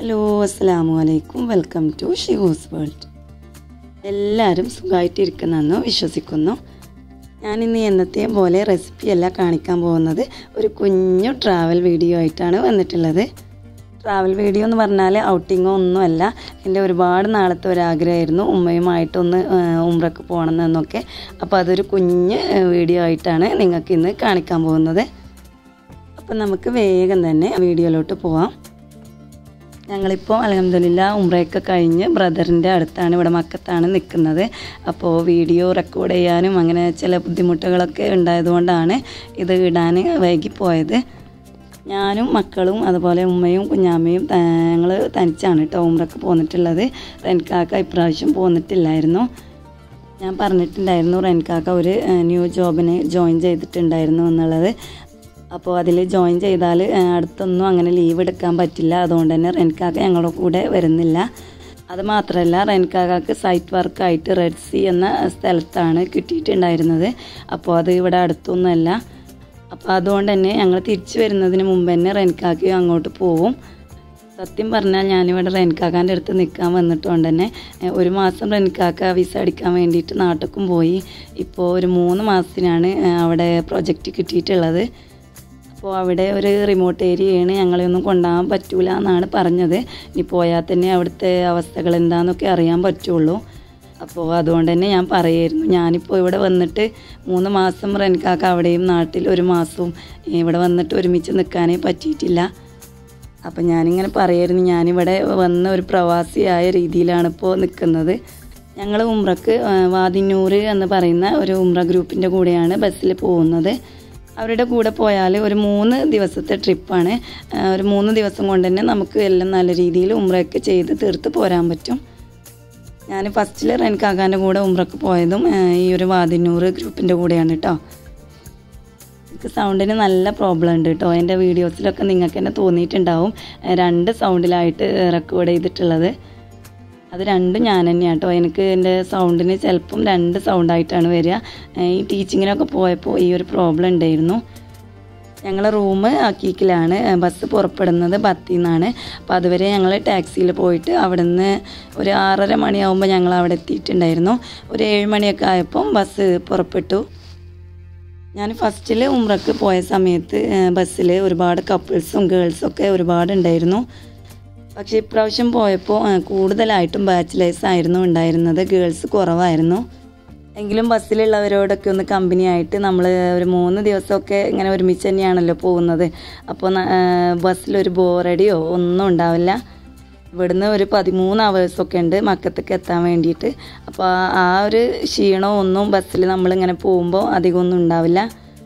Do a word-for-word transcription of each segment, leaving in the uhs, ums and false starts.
Hello അസ്സലാമു അലൈക്കും welcome to ഷിഹൂസ് world. എല്ലാവരും സുഖമായിട്ടിരിക്കുന്നെന്ന് വിശ്വസിക്കുന്നു. ഞാനിന്ന് എന്നത്തെയും പോലെ റെസിപ്പിയല്ല കാണിക്കാൻ പോകുന്നത്, ഒരു കുഞ്ഞു ട്രാവൽ വീഡിയോ ആയിട്ടാണ് വന്നിട്ടുള്ളത്. ട്രാവൽ വീഡിയോ എന്ന് പറഞ്ഞാൽ ഔട്ടിങ്ങോ ഒന്നുമല്ല, എൻ്റെ ഒരുപാട് നാളത്തെ ഒരാഗ്രഹമായിരുന്നു ഉമ്മയുമായിട്ടൊന്ന് ഉംറക്ക് പോകണമെന്നൊക്കെ. അപ്പോൾ അതൊരു കുഞ്ഞ് വീഡിയോ ആയിട്ടാണ് നിങ്ങൾക്ക് ഇന്ന് കാണിക്കാൻ പോകുന്നത്. അപ്പം നമുക്ക് വേഗം തന്നെ വീഡിയോയിലോട്ട് പോവാം. ഞങ്ങളിപ്പോൾ അൽഹംദുലില്ലാഹ് ഉംറയൊക്കെ കഴിഞ്ഞ് ബ്രദറിൻ്റെ അടുത്താണ്, ഇവിടെ മക്കത്താണ് നിൽക്കുന്നത്. അപ്പോൾ വീഡിയോ റെക്കോർഡ് ചെയ്യാനും അങ്ങനെ ചില ബുദ്ധിമുട്ടുകളൊക്കെ ഉണ്ടായതുകൊണ്ടാണ് ഇത് ഇടാൻ വൈകിപ്പോയത്. ഞാനും മക്കളും അതുപോലെ ഉമ്മയും കുഞ്ഞാമ്മയും ഞങ്ങൾ തനിച്ചാണ് കേട്ടോ ഉംറക്ക് പോന്നിട്ടുള്ളത്. റെൻകാക്ക ഇപ്രാവശ്യം പോന്നിട്ടില്ലായിരുന്നു. ഞാൻ പറഞ്ഞിട്ടുണ്ടായിരുന്നു റെൻകാക്ക ഒരു ന്യൂ ജോബിന് ജോയിൻ ചെയ്തിട്ടുണ്ടായിരുന്നു എന്നുള്ളത്. അപ്പോൾ അതിൽ ജോയിൻ ചെയ്താൽ അടുത്തൊന്നും അങ്ങനെ ലീവ് എടുക്കാൻ പറ്റില്ല. അതുകൊണ്ട് തന്നെ റെൻകാക്ക ഞങ്ങളുടെ കൂടെ വരുന്നില്ല. അത് മാത്രമല്ല, റെൻകാക്കക്ക് സൈറ്റ് വർക്കായിട്ട് റെഡ് സീ എന്ന സ്ഥലത്താണ് കിട്ടിയിട്ടുണ്ടായിരുന്നത്. അപ്പോൾ അത് ഇവിടെ അടുത്തൊന്നുമല്ല. അപ്പോൾ അതുകൊണ്ട് തന്നെ ഞങ്ങൾ തിരിച്ചു വരുന്നതിന് മുമ്പ് തന്നെ റെൻകാക്കയും അങ്ങോട്ട് പോവും. സത്യം പറഞ്ഞാൽ ഞാനിവിടെ റെൻകാക്കാൻ്റെ അടുത്ത് നിൽക്കാൻ വന്നിട്ടുകൊണ്ട് തന്നെ ഒരു മാസം റെൻകാക്ക വിസ അടിക്കാൻ വേണ്ടിയിട്ട് നാട്ടിലേക്കും പോയി. ഇപ്പോൾ ഒരു മൂന്ന് മാസത്തിനാണ് അവിടെ പ്രൊജക്റ്റ് കിട്ടിയിട്ടുള്ളത്. അപ്പോൾ അവിടെ ഒരു റിമോട്ട് ഏരിയയാണ്, ഞങ്ങളെയൊന്നും കൊണ്ടുപോകാൻ പറ്റൂല എന്നാണ് പറഞ്ഞത്. ഇനി പോയാൽ തന്നെ അവിടുത്തെ അവസ്ഥകൾ എന്താണെന്നൊക്കെ അറിയാൻ പറ്റുള്ളൂ. അപ്പോൾ അതുകൊണ്ട് തന്നെ ഞാൻ പറയായിരുന്നു, ഞാനിപ്പോൾ ഇവിടെ വന്നിട്ട് മൂന്ന് മാസം റെൻകാക്ക അവിടെയും നാട്ടിൽ ഒരു മാസവും ഇവിടെ വന്നിട്ട് ഒരുമിച്ച് നിൽക്കാനേ പറ്റിയിട്ടില്ല. അപ്പം ഞാനിങ്ങനെ പറയായിരുന്നു, ഞാനിവിടെ വന്ന ഒരു പ്രവാസിയായ രീതിയിലാണ് ഇപ്പോൾ നിൽക്കുന്നത്. ഞങ്ങൾ ഉംറക്ക് വാദിന്നൂർ എന്ന് പറയുന്ന ഒരു ഉംറ ഗ്രൂപ്പിൻ്റെ കൂടെയാണ് ബസ്സിൽ പോകുന്നത്. അവരുടെ കൂടെ പോയാൽ ഒരു മൂന്ന് ദിവസത്തെ ട്രിപ്പാണ്. ഒരു മൂന്ന് ദിവസം കൊണ്ട് തന്നെ നമുക്ക് എല്ലാം നല്ല രീതിയിൽ ഉംറയൊക്കെ ചെയ്ത് തീർത്ത് പോരാൻ പറ്റും. ഞാൻ ഫസ്റ്റിൽ റെൻകാക്കാൻ്റെ കൂടെ ഉംറക്ക് പോയതും ഈ ഒരു വാദിന്നൂർ ഗ്രൂപ്പിൻ്റെ കൂടെയാണ് കേട്ടോ. എനിക്ക് സൗണ്ടിന് നല്ല പ്രോബ്ലം ഉണ്ട് കേട്ടോ. എൻ്റെ വീഡിയോസിലൊക്കെ നിങ്ങൾക്ക് തന്നെ തോന്നിയിട്ടുണ്ടാവും രണ്ട് സൗണ്ടിലായിട്ട് റെക്കോർഡ് ചെയ്തിട്ടുള്ളത്. അത് രണ്ടും ഞാൻ തന്നെയാണ് കേട്ടോ. എനിക്ക് എൻ്റെ സൗണ്ടിന് ചിലപ്പം രണ്ട് സൗണ്ടായിട്ടാണ് വരിക. ഈ ടീച്ചിങ്ങിനൊക്കെ പോയപ്പോൾ ഈ ഒരു പ്രോബ്ലം ഉണ്ടായിരുന്നു. ഞങ്ങളെ റൂം അക്കീക്കിലാണ്, ബസ് പുറപ്പെടുന്നത് ബത്തിൽ നിന്നാണ്. അപ്പോൾ അതുവരെ ഞങ്ങൾ ടാക്സിയിൽ പോയിട്ട് അവിടെ നിന്ന് ഒരു ആറര മണിയാകുമ്പോൾ ഞങ്ങൾ അവിടെ എത്തിയിട്ടുണ്ടായിരുന്നു. ഒരു ഏഴ് മണിയൊക്കെ ആയപ്പം ബസ് പുറപ്പെട്ടു. ഞാൻ ഫസ്റ്റിൽ ഉംറക്ക് പോയ സമയത്ത് ബസ്സിൽ ഒരുപാട് കപ്പിൾസും ഗേൾസൊക്കെ ഒരുപാടുണ്ടായിരുന്നു. പക്ഷേ ഇപ്രാവശ്യം പോയപ്പോൾ കൂടുതലായിട്ടും ബാച്ചിലേഴ്സ് ആയിരുന്നു ഉണ്ടായിരുന്നത്, ഗേൾസ് കുറവായിരുന്നു. എങ്കിലും ബസ്സിലുള്ളവരോടൊക്കെ ഒന്ന് കമ്പനിയായിട്ട് നമ്മൾ ഒരു മൂന്ന് ദിവസമൊക്കെ ഇങ്ങനെ ഒരുമിച്ച് തന്നെയാണല്ലോ പോകുന്നത്. അപ്പോൾ ബസ്സിലൊരു ബോറടിയോ ഒന്നും ഉണ്ടാവില്ല. ഇവിടുന്ന് ഒരു പതിമൂന്ന് അവേഴ്സൊക്കെ ഉണ്ട് മക്കത്തേക്ക് എത്താൻ വേണ്ടിയിട്ട്. അപ്പോൾ ആ ഒരു ക്ഷീണമോ ഒന്നും ബസ്സിൽ നമ്മളിങ്ങനെ പോകുമ്പോൾ അധികമൊന്നും ഉണ്ടാവില്ല.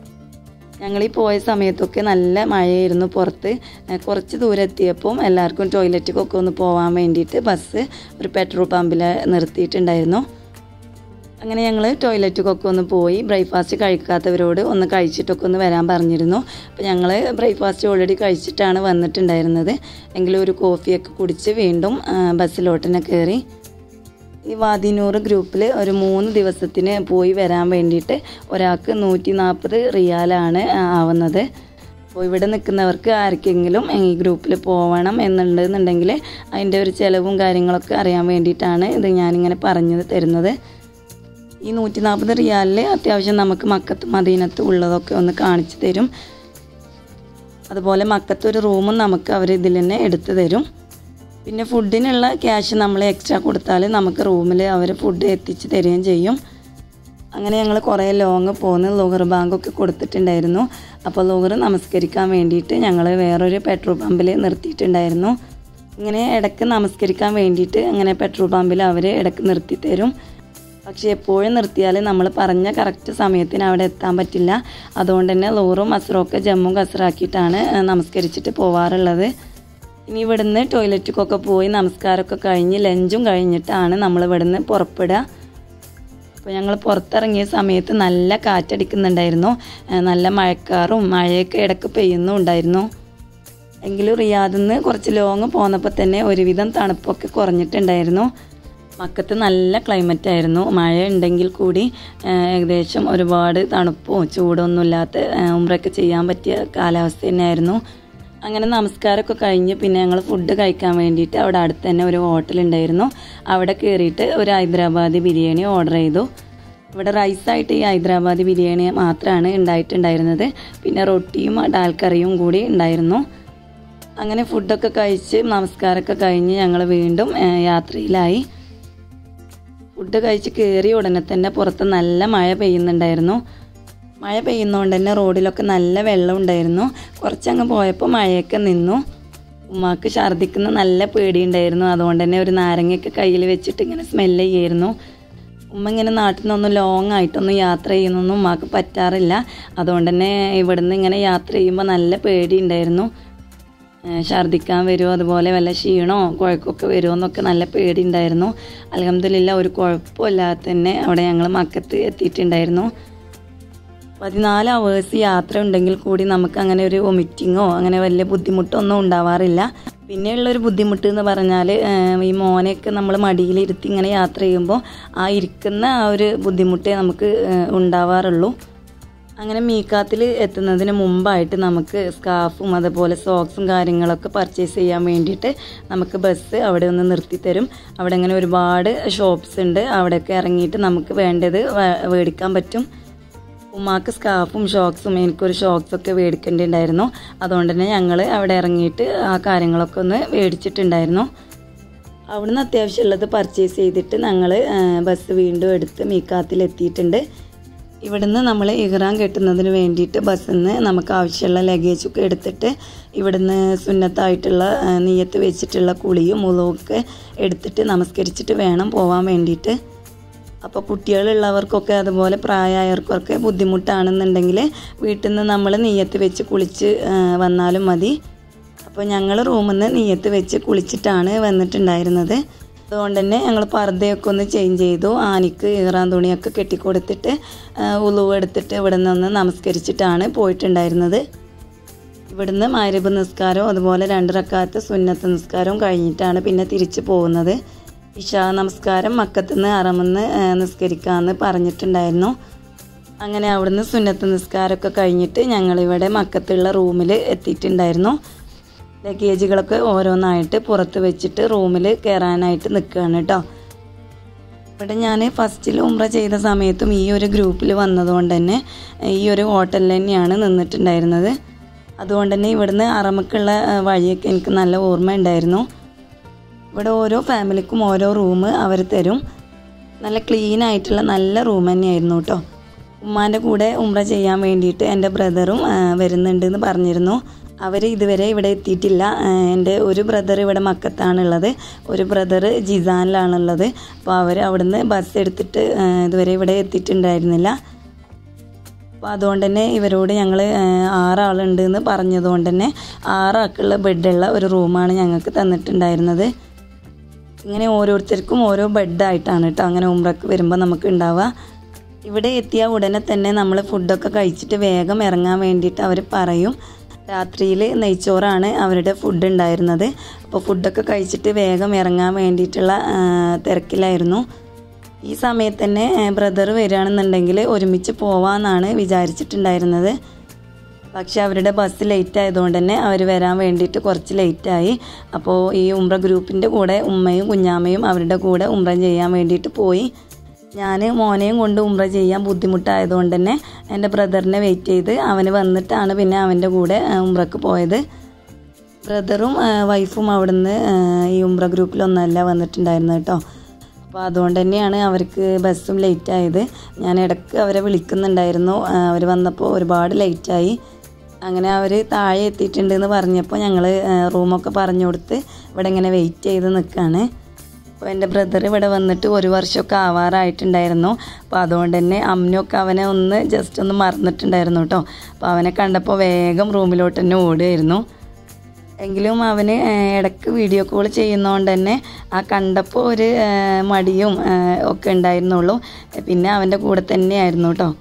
ഞങ്ങളീ പോയ സമയത്തൊക്കെ നല്ല മഴയായിരുന്നു പുറത്ത്. കുറച്ച് ദൂരം എത്തിയപ്പം എല്ലാവർക്കും ടോയ്ലറ്റിക്കൊക്കെ ഒന്ന് പോകാൻ വേണ്ടിയിട്ട് ബസ് ഒരു പെട്രോൾ പമ്പിൽ നിർത്തിയിട്ടുണ്ടായിരുന്നു. അങ്ങനെ ഞങ്ങൾ ടോയ്ലറ്റിക്കൊക്കെ ഒന്ന് പോയി. ബ്രേക്ക്ഫാസ്റ്റ് കഴിക്കാത്തവരോട് ഒന്ന് കഴിച്ചിട്ടൊക്കെ ഒന്ന് വരാൻ പറഞ്ഞിരുന്നു. അപ്പോൾ ഞങ്ങൾ ബ്രേക്ക്ഫാസ്റ്റ് ഓൾറെഡി കഴിച്ചിട്ടാണ് വന്നിട്ടുണ്ടായിരുന്നത്. എങ്കിലും ഒരു കോഫിയൊക്കെ കുടിച്ച് വീണ്ടും ബസ്സിലോട്ട് തന്നെ കയറി. ഈ വാദിന്നൂർ ഗ്രൂപ്പിൽ ഒരു മൂന്ന് ദിവസത്തിന് പോയി വരാൻ വേണ്ടിയിട്ട് ഒരാൾക്ക് നൂറ്റി നാൽപ്പത് റിയാലാണ് ആവുന്നത്. അപ്പോൾ ഇവിടെ നിൽക്കുന്നവർക്ക് ആർക്കെങ്കിലും ഈ ഗ്രൂപ്പിൽ പോകണം എന്നുണ്ടെന്നുണ്ടെങ്കിൽ അതിൻ്റെ ഒരു ചിലവും കാര്യങ്ങളൊക്കെ അറിയാൻ വേണ്ടിയിട്ടാണ് ഇത് ഞാനിങ്ങനെ പറഞ്ഞു തരുന്നത്. ഈ നൂറ്റി നാൽപ്പത് റിയാലിൽ അത്യാവശ്യം നമുക്ക് മക്കത്ത് മദീനത്ത് ഉള്ളതൊക്കെ ഒന്ന് കാണിച്ചു തരും. അതുപോലെ മക്കത്തൊരു റൂമും നമുക്ക് അവർ ഇതിൽ തന്നെ എടുത്തു തരും. പിന്നെ ഫുഡിനുള്ള ക്യാഷ് നമ്മൾ എക്സ്ട്രാ കൊടുത്താൽ നമുക്ക് റൂമിൽ അവർ ഫുഡ് എത്തിച്ച് തരികയും ചെയ്യും. അങ്ങനെ ഞങ്ങൾ കുറേ ലോങ് പോകുന്ന ലോഗർ ബാങ്കൊക്കെ കൊടുത്തിട്ടുണ്ടായിരുന്നു. അപ്പോൾ ലോഗർ നമസ്കരിക്കാൻ വേണ്ടിയിട്ട് ഞങ്ങൾ വേറൊരു പെട്രോൾ പമ്പിൽ നിർത്തിയിട്ടുണ്ടായിരുന്നു. ഇങ്ങനെ ഇടയ്ക്ക് നമസ്കരിക്കാൻ വേണ്ടിയിട്ട് അങ്ങനെ പെട്രോൾ പമ്പിൽ അവർ ഇടയ്ക്ക് നിർത്തി തരും. പക്ഷേ എപ്പോഴും നിർത്തിയാൽ നമ്മൾ പറഞ്ഞ കറക്റ്റ് സമയത്തിന് അവിടെ എത്താൻ പറ്റില്ല. അതുകൊണ്ട് തന്നെ ലോറും അസറൊക്കെ ജമ്മും കസറാക്കിയിട്ടാണ് നമസ്കരിച്ചിട്ട് പോവാറുള്ളത്. ഇനി ഇവിടുന്ന് ടോയ്ലറ്റിക്കൊക്കെ പോയി നമസ്കാരമൊക്കെ കഴിഞ്ഞ് ലഞ്ചും കഴിഞ്ഞിട്ടാണ് നമ്മൾ ഇവിടുന്ന് പുറപ്പെടുക. അപ്പോൾ ഞങ്ങൾ പുറത്തിറങ്ങിയ സമയത്ത് നല്ല കാറ്റടിക്കുന്നുണ്ടായിരുന്നു, നല്ല മഴക്കാറും മഴയൊക്കെ ഇടയ്ക്ക് പെയ്യുന്നും ഉണ്ടായിരുന്നു. എങ്കിലും റിയാദിൽ നിന്ന് കുറച്ച് ലോങ് പോന്നപ്പോൾ തന്നെ ഒരുവിധം തണുപ്പൊക്കെ കുറഞ്ഞിട്ടുണ്ടായിരുന്നു. മക്കത്ത് നല്ല ക്ലൈമറ്റ് ആയിരുന്നു. മഴ ഉണ്ടെങ്കിൽ കൂടി ഏകദേശം ഒരുപാട് തണുപ്പോ ചൂടൊന്നും ഇല്ലാത്ത ഉംറയൊക്കെ ചെയ്യാൻ പറ്റിയ കാലാവസ്ഥ തന്നെയായിരുന്നു. അങ്ങനെ നമസ്കാരമൊക്കെ കഴിഞ്ഞ് പിന്നെ ഞങ്ങൾ ഫുഡ് കഴിക്കാൻ വേണ്ടിയിട്ട് അവിടെ അടുത്ത് തന്നെ ഒരു ഹോട്ടലുണ്ടായിരുന്നു. അവിടെ കയറിയിട്ട് ഒരു ഹൈദരാബാദി ബിരിയാണി ഓർഡർ ചെയ്തു. ഇവിടെ റൈസായിട്ട് ഈ ഹൈദരാബാദി ബിരിയാണി മാത്രമാണ് ഉണ്ടായിട്ടുണ്ടായിരുന്നത്. പിന്നെ റൊട്ടിയും ഡാൽ കറിയും കൂടി ഉണ്ടായിരുന്നു. അങ്ങനെ ഫുഡൊക്കെ കഴിച്ച് നമസ്കാരമൊക്കെ കഴിഞ്ഞ് ഞങ്ങൾ വീണ്ടും യാത്രയിലായി. ഫുഡ് കഴിച്ച് കയറി ഉടനെ തന്നെ പുറത്ത് നല്ല മഴ പെയ്യുന്നുണ്ടായിരുന്നു. മഴ പെയ്യുന്നതുകൊണ്ട് തന്നെ റോഡിലൊക്കെ നല്ല വെള്ളം ഉണ്ടായിരുന്നു. കുറച്ചങ്ങ് പോയപ്പോൾ മഴയൊക്കെ നിന്നു. ഉമ്മാക്ക് ഛർദ്ദിക്കുന്ന നല്ല പേടിയുണ്ടായിരുന്നു. അതുകൊണ്ട് തന്നെ ഒരു നാരങ്ങയൊക്കെ കയ്യിൽ വെച്ചിട്ട് ഇങ്ങനെ സ്മെല്ല് ചെയ്യായിരുന്നു. ഉമ്മ ഇങ്ങനെ നാട്ടിൽ നിന്നൊന്നും ലോങ് ആയിട്ടൊന്നും യാത്ര ചെയ്യുന്നൊന്നും ഉമ്മാക്ക് പറ്റാറില്ല. അതുകൊണ്ട് തന്നെ ഇവിടുന്ന് ഇങ്ങനെ യാത്ര ചെയ്യുമ്പോൾ നല്ല പേടിയുണ്ടായിരുന്നു. ഛർദ്ദിക്കാൻ വരുമോ, അതുപോലെ വല്ല ക്ഷീണോ കുഴക്കമൊക്കെ വരുമോ എന്നൊക്കെ നല്ല പേടിയുണ്ടായിരുന്നു. അൽഹംദുലില്ലാ ഒരു കുഴപ്പമില്ലാതെ തന്നെ അവിടെ ഞങ്ങൾ മക്കത്ത് എത്തിയിട്ടുണ്ടായിരുന്നു. പതിനാല് അവേഴ്സ് യാത്ര ഉണ്ടെങ്കിൽ കൂടി നമുക്ക് അങ്ങനെ ഒരു വൊമിറ്റിങ്ങോ അങ്ങനെ വലിയ ബുദ്ധിമുട്ടൊന്നും ഉണ്ടാവാറില്ല. പിന്നെയുള്ളൊരു ബുദ്ധിമുട്ട് എന്ന് പറഞ്ഞാൽ ഈ മോനെയൊക്കെ നമ്മൾ മടിയിലിരുത്തി ഇങ്ങനെ യാത്ര ചെയ്യുമ്പോൾ ആ ഇരിക്കുന്ന ആ ഒരു ബുദ്ധിമുട്ടേ നമുക്ക് ഉണ്ടാവാറുള്ളൂ. അങ്ങനെ മീക്കാത്തിൽ എത്തുന്നതിന് മുമ്പായിട്ട് നമുക്ക് സ്കാർഫും അതുപോലെ സോക്സും കാര്യങ്ങളൊക്കെ പർച്ചേസ് ചെയ്യാൻ വേണ്ടിയിട്ട് നമുക്ക് ബസ് അവിടെ ഒന്ന് നിർത്തിത്തരും. അവിടെ അങ്ങനെ ഒരുപാട് ഷോപ്സ് ഉണ്ട്. അവിടെയൊക്കെ ഇറങ്ങിയിട്ട് നമുക്ക് വേണ്ടത് മേടിക്കാൻ പറ്റും. ഉമ്മാക്ക് സ്കാർഫും ഷോക്സും എനിക്കൊരു ഷോക്സൊക്കെ മേടിക്കേണ്ടിണ്ടായിരുന്നു. അതുകൊണ്ട് തന്നെ ഞങ്ങൾ അവിടെ ഇറങ്ങിയിട്ട് ആ കാര്യങ്ങളൊക്കെ ഒന്ന് മേടിച്ചിട്ടുണ്ടായിരുന്നു. അവിടുന്ന് അത്യാവശ്യമുള്ളത് പർച്ചേസ് ചെയ്തിട്ട് ഞങ്ങൾ ബസ് വീണ്ടും എടുത്ത് മീക്കാത്തിൽ എത്തിയിട്ടുണ്ട്. ഇവിടുന്ന് നമ്മൾ ഇഹ്റാം കെട്ടുന്നതിന് വേണ്ടിയിട്ട് ബസ്സിൽ നിന്ന് നമുക്ക് ആവശ്യമുള്ള ലഗേജൊക്കെ എടുത്തിട്ട് ഇവിടുന്ന് സുന്നത്തായിട്ടുള്ള നിയ്യത്ത് വെച്ചിട്ടുള്ള കുളിയും മുളകൊക്കെ എടുത്തിട്ട് നമസ്കരിച്ചിട്ട് വേണം പോകാൻ വേണ്ടിയിട്ട്. അപ്പോൾ കുട്ടികളുള്ളവർക്കൊക്കെ അതുപോലെ പ്രായമായവർക്കൊക്കെ ബുദ്ധിമുട്ടാണെന്നുണ്ടെങ്കിൽ വീട്ടിൽ നിന്ന് നമ്മൾ നിയ്യത്ത് വെച്ച് കുളിച്ച് വന്നാലും മതി. അപ്പോൾ ഞങ്ങൾ റൂമിൽ നിന്ന് നിയ്യത്ത് വെച്ച് കുളിച്ചിട്ടാണ് വന്നിട്ടുണ്ടായിരുന്നത്. അതുകൊണ്ട് തന്നെ ഞങ്ങൾ പർദ്ദയൊക്കെ ഒന്ന് ചേഞ്ച് ചെയ്തു. ആനിക്ക് ഇഹ്റാം തുണിയൊക്കെ കെട്ടിക്കൊടുത്തിട്ട് ഉളു എടുത്തിട്ട് ഇവിടെ നിന്ന് നമസ്കരിച്ചിട്ടാണ് പോയിട്ടുണ്ടായിരുന്നത്. ഇവിടുന്ന് മഗ്‌രിബ് നിസ്കാരവും അതുപോലെ രണ്ട് റക്അത്ത് സുന്നത്ത് നിസ്കാരവും കഴിഞ്ഞിട്ടാണ് പിന്നെ തിരിച്ചു പോകുന്നത്. ഇശാ നമസ്കാരം മക്കത്ത് നിന്ന് ഹറമിന്ന് നിസ്കരിക്കാമെന്ന് പറഞ്ഞിട്ടുണ്ടായിരുന്നു. അങ്ങനെ അവിടുന്ന് സുന്നത്ത് നിസ്കാരമൊക്കെ കഴിഞ്ഞിട്ട് ഞങ്ങളിവിടെ മക്കത്തുള്ള റൂമിൽ എത്തിയിട്ടുണ്ടായിരുന്നു. ലഗേജുകളൊക്കെ ഓരോന്നായിട്ട് പുറത്ത് വെച്ചിട്ട് റൂമിൽ കയറാനായിട്ട് നിൽക്കുകയാണ് കേട്ടോ. ഇവിടെ ഞാൻ ഫസ്റ്റിൽ ഉംറ ചെയ്ത സമയത്തും ഈ ഒരു ഗ്രൂപ്പിൽ വന്നതുകൊണ്ട് തന്നെ ഈ ഒരു ഹോട്ടലിൽ തന്നെയാണ് നിന്നിട്ടുണ്ടായിരുന്നത്. അതുകൊണ്ട് തന്നെ ഇവിടുന്ന് ഹറമിലേക്കുള്ള വഴിയൊക്കെ എനിക്ക് നല്ല ഓർമ്മ ഉണ്ടായിരുന്നു. ഇവിടെ ഓരോ ഫാമിലിക്കും ഓരോ റൂം അവർ തരും. നല്ല ക്ലീൻ ആയിട്ടുള്ള നല്ല റൂം തന്നെയായിരുന്നു കേട്ടോ. ഉമ്മാൻ്റെ കൂടെ ഉംറ ചെയ്യാൻ വേണ്ടിയിട്ട് എൻ്റെ ബ്രദറും വരുന്നുണ്ടെന്ന് പറഞ്ഞിരുന്നു. അവർ ഇതുവരെ ഇവിടെ എത്തിയിട്ടില്ല. എൻ്റെ ഒരു ബ്രദർ ഇവിടെ മക്കത്താണുള്ളത്, ഒരു ബ്രദർ ജിസാനിലാണുള്ളത്. അപ്പോൾ അവർ അവിടുന്ന് ബസ് എടുത്തിട്ട് ഇതുവരെ ഇവിടെ എത്തിയിട്ടുണ്ടായിരുന്നില്ല. അപ്പോൾ അതുകൊണ്ട് തന്നെ ഇവരോട് ഞങ്ങൾ ആറാളുണ്ട് എന്ന് പറഞ്ഞതുകൊണ്ട് തന്നെ ആറാൾക്കുള്ള ബെഡുള്ള ഒരു റൂമാണ് ഞങ്ങൾക്ക് തന്നിട്ടുണ്ടായിരുന്നത്. ഇങ്ങനെ ഓരോരുത്തർക്കും ഓരോ ബെഡായിട്ടാണ് കേട്ടോ അങ്ങനെ ഉംറക്ക് വരുമ്പോൾ നമുക്ക് ഉണ്ടാവുക. ഇവിടെ എത്തിയ ഉടനെ തന്നെ നമ്മൾ ഫുഡൊക്കെ കഴിച്ചിട്ട് വേഗം ഇറങ്ങാൻ വേണ്ടിയിട്ട് അവർ പറയും. രാത്രിയിൽ നെയ്ച്ചോറാണ് അവരുടെ ഫുഡ് ഉണ്ടായിരുന്നത്. അപ്പോൾ ഫുഡൊക്കെ കഴിച്ചിട്ട് വേഗം ഇറങ്ങാൻ വേണ്ടിയിട്ടുള്ള തിരക്കിലായിരുന്നു. ഈ സമയത്ത് തന്നെ ബ്രദർ വരികയാണെന്നുണ്ടെങ്കിൽ ഒരുമിച്ച് പോവാമെന്നാണ് വിചാരിച്ചിട്ടുണ്ടായിരുന്നത്. പക്ഷെ അവരുടെ ബസ് ലേറ്റ് ആയതുകൊണ്ട് തന്നെ അവർ വരാൻ വേണ്ടിയിട്ട് കുറച്ച് ലേറ്റായി. അപ്പോൾ ഈ ഉംറ ഗ്രൂപ്പിൻ്റെ കൂടെ ഉമ്മയും കുഞ്ഞാമ്മയും അവരുടെ കൂടെ ഉംറ ചെയ്യാൻ വേണ്ടിയിട്ട് പോയി. ഞാൻ മോനെയും കൊണ്ട് ഉംറ ചെയ്യാൻ ബുദ്ധിമുട്ടായതുകൊണ്ട് തന്നെ എൻ്റെ ബ്രദറിനെ വെയിറ്റ് ചെയ്ത് അവന് വന്നിട്ടാണ് പിന്നെ അവൻ്റെ കൂടെ ഉംറക്ക് പോയത്. ബ്രദറും വൈഫും അവിടുന്ന് ഈ ഉംറ ഗ്രൂപ്പിലൊന്നല്ല വന്നിട്ടുണ്ടായിരുന്നത് കേട്ടോ. അപ്പോൾ അതുകൊണ്ട് തന്നെയാണ് അവർക്ക് ബസ്സും ലേറ്റായത്. ഞാൻ ഇടയ്ക്ക് അവരെ വിളിക്കുന്നുണ്ടായിരുന്നു. അവർ വന്നപ്പോൾ ഒരുപാട് ലേറ്റായി. അങ്ങനെ അവർ താഴെ എത്തിയിട്ടുണ്ടെന്ന് പറഞ്ഞപ്പോൾ ഞങ്ങൾ റൂമൊക്കെ പറഞ്ഞു കൊടുത്ത് ഇവിടെ ഇങ്ങനെ വെയിറ്റ് ചെയ്ത് നിൽക്കുകയാണ്. അപ്പോൾ എൻ്റെ ബ്രദർ ഇവിടെ വന്നിട്ട് ഒരു വർഷമൊക്കെ ആവാറായിട്ടുണ്ടായിരുന്നു. അപ്പോൾ അതുകൊണ്ട് തന്നെ അമ്മയൊക്കെ അവനെ ഒന്ന് ജസ്റ്റ് ഒന്ന് മറന്നിട്ടുണ്ടായിരുന്നു കേട്ടോ. അപ്പോൾ അവനെ കണ്ടപ്പോൾ വേഗം റൂമിലോട്ട് തന്നെ ഓടുകയായിരുന്നു. എങ്കിലും അവന് ഇടയ്ക്ക് വീഡിയോ കോൾ ചെയ്യുന്നതുകൊണ്ട് തന്നെ ആ കണ്ടപ്പോൾ ഒരു മടിയും ഒക്കെ ഉണ്ടായിരുന്നുള്ളൂ. പിന്നെ അവൻ്റെ കൂടെ തന്നെയായിരുന്നു കേട്ടോ.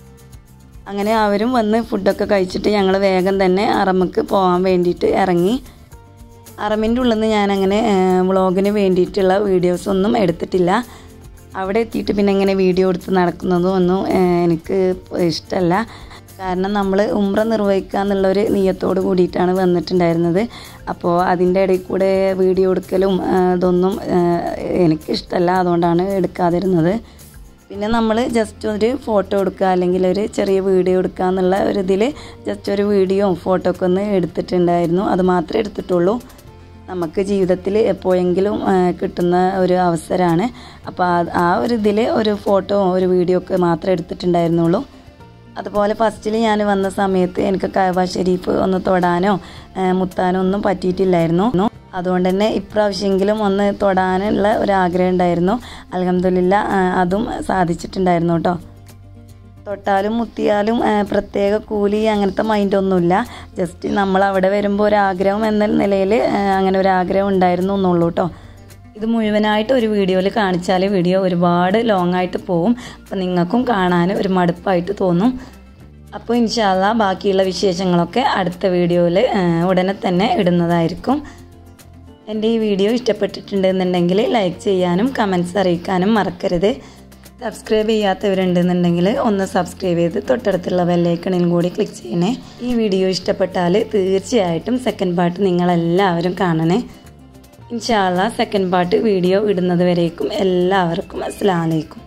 അങ്ങനെ അവരും വന്ന് ഫുഡൊക്കെ കഴിച്ചിട്ട് ഞങ്ങൾ വേഗം തന്നെ ഹറമിക്ക് പോകാൻ വേണ്ടിയിട്ട് ഇറങ്ങി. ഹറമിൻ്റെ ഉള്ളിൽ നിന്ന് ഞാനങ്ങനെ വ്ളോഗിന് വേണ്ടിയിട്ടുള്ള വീഡിയോസൊന്നും എടുത്തിട്ടില്ല. അവിടെ എത്തിയിട്ട് പിന്നെ ഇങ്ങനെ വീഡിയോ എടുത്ത് നടക്കുന്നതും ഒന്നും എനിക്ക് ഇഷ്ടമല്ല. കാരണം നമ്മൾ ഉംറ നിർവഹിക്കുക എന്നുള്ളൊരു നിയത്തോട് കൂടിയിട്ടാണ് വന്നിട്ടുണ്ടായിരുന്നത്. അപ്പോൾ അതിൻ്റെ ഇടയിൽ കൂടെ വീഡിയോ എടുക്കലും ഇതൊന്നും എനിക്കിഷ്ടമല്ല, അതുകൊണ്ടാണ് എടുക്കാതിരുന്നത്. പിന്നെ നമ്മൾ ജസ്റ്റ് ഒരു ഫോട്ടോ എടുക്കുക അല്ലെങ്കിൽ ഒരു ചെറിയ വീഡിയോ എടുക്കുക എന്നുള്ള ഒരു ഇതിൽ ജസ്റ്റ് ഒരു വീഡിയോ ഫോട്ടോ ഒക്കെ ഒന്ന് എടുത്തിട്ടുണ്ടായിരുന്നു. അത് മാത്രമേ എടുത്തിട്ടുള്ളൂ. നമുക്ക് ജീവിതത്തിൽ എപ്പോഴെങ്കിലും കിട്ടുന്ന ഒരു അവസരമാണ്. അപ്പോൾ ആ ഒരു ഇതിൽ ഒരു ഫോട്ടോ ഒരു വീഡിയോ ഒക്കെ മാത്രമേ എടുത്തിട്ടുണ്ടായിരുന്നുള്ളൂ. അതുപോലെ ഫസ്റ്റിൽ ഞാൻ വന്ന സമയത്ത് എനിക്ക് കഅബ ഷരീഫ് ഒന്ന് തൊടാനോ മുത്താനോ ഒന്നും പറ്റിയിട്ടില്ലായിരുന്നു. അതുകൊണ്ട് തന്നെ ഇപ്രാവശ്യമെങ്കിലും ഒന്ന് തൊടാനുള്ള ഒരു ആഗ്രഹം ഉണ്ടായിരുന്നു. അൽഹംദുലില്ലാ അതും സാധിച്ചിട്ടുണ്ടായിരുന്നു കേട്ടോ. തൊട്ടാലും മുത്തിയാലും പ്രത്യേക കൂലി അങ്ങനത്തെ മൈൻഡൊന്നുമില്ല. ജസ്റ്റ് നമ്മൾ അവിടെ വരുമ്പോൾ ഒരാഗ്രഹം എന്ന നിലയിൽ അങ്ങനെ ഒരാഗ്രഹം ഉണ്ടായിരുന്നു എന്നുള്ളൂ കേട്ടോ. ഇത് മുഴുവനായിട്ട് ഒരു വീഡിയോയിൽ കാണിച്ചാൽ വീഡിയോ ഒരുപാട് ലോങ് ആയിട്ട് പോവും. അപ്പോൾ നിങ്ങൾക്കും കാണാൻ ഒരു മടുപ്പായിട്ട് തോന്നും. അപ്പോൾ ഇൻഷാ അല്ലാഹ് ബാക്കിയുള്ള വിശേഷങ്ങളൊക്കെ അടുത്ത വീഡിയോയിൽ ഉടനെ തന്നെ ഇടുന്നതായിരിക്കും. എൻ്റെ ഈ വീഡിയോ ഇഷ്ടപ്പെട്ടിട്ടുണ്ടെന്നുണ്ടെങ്കിൽ ലൈക്ക് ചെയ്യാനും കമൻറ്റ്സ് അറിയിക്കാനും മറക്കരുത്. സബ്സ്ക്രൈബ് ചെയ്യാത്തവരുണ്ടെന്നുണ്ടെങ്കിൽ ഒന്ന് സബ്സ്ക്രൈബ് ചെയ്ത് തൊട്ടടുത്തുള്ള ബെല്ലൈക്കണിൽ കൂടി ക്ലിക്ക് ചെയ്യണേ. ഈ വീഡിയോ ഇഷ്ടപ്പെട്ടാൽ തീർച്ചയായിട്ടും സെക്കൻഡ് പാർട്ട് നിങ്ങളെല്ലാവരും കാണണേ. ഇൻഷാ അല്ലാഹ് സെക്കൻഡ് പാർട്ട് വീഡിയോ ഇടുന്നത് വരേക്കും എല്ലാവർക്കും അസ്സലാമു അലൈക്കും.